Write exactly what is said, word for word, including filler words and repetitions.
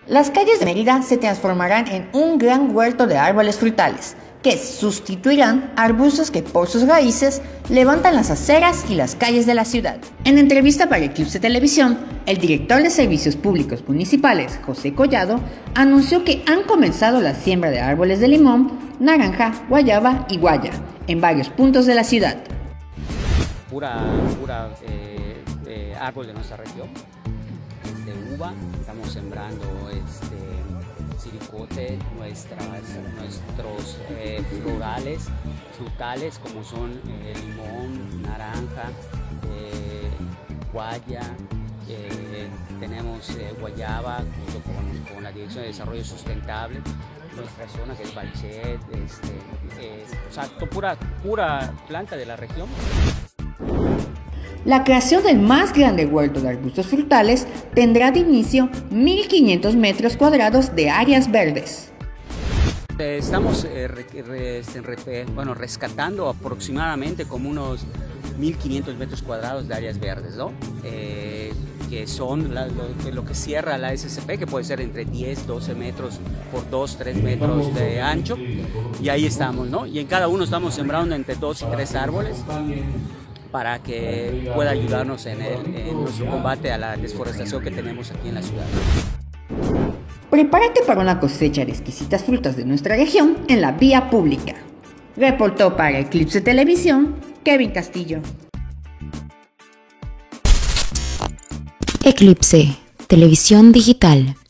Las calles de Mérida se transformarán en un gran huerto de árboles frutales, que sustituirán arbustos que por sus raíces levantan las aceras y las calles de la ciudad. En entrevista para Eclipse Televisión, el director de Servicios Públicos Municipales, José Collado, anunció que han comenzado la siembra de árboles de limón, naranja, guayaba y guaya en varios puntos de la ciudad. Pura, pura eh, eh, árbol de nuestra región, de uva, estamos sembrando este siricote, nuestras, nuestros eh, florales, frutales como son eh, limón, naranja, eh, guaya, eh, tenemos eh, guayaba junto con, con la Dirección de Desarrollo Sustentable, nuestra zona que es Balchet, este, eh, o sea, pura, pura planta de la región. La creación del más grande huerto de arbustos frutales tendrá de inicio mil quinientos metros cuadrados de áreas verdes. Estamos eh, re, re, re, bueno, rescatando aproximadamente como unos mil quinientos metros cuadrados de áreas verdes, ¿no? Eh, que son la, lo, lo que cierra la S S P, que puede ser entre diez, doce metros por dos, tres metros de ancho, y ahí estamos, ¿no? Y en cada uno estamos sembrando entre dos y tres árboles, para que pueda ayudarnos en, el, en nuestro combate a la desforestación que tenemos aquí en la ciudad. Prepárate para una cosecha de exquisitas frutas de nuestra región en la vía pública. Reportó para Eclipse Televisión, Kevin Castillo. Eclipse, Televisión Digital.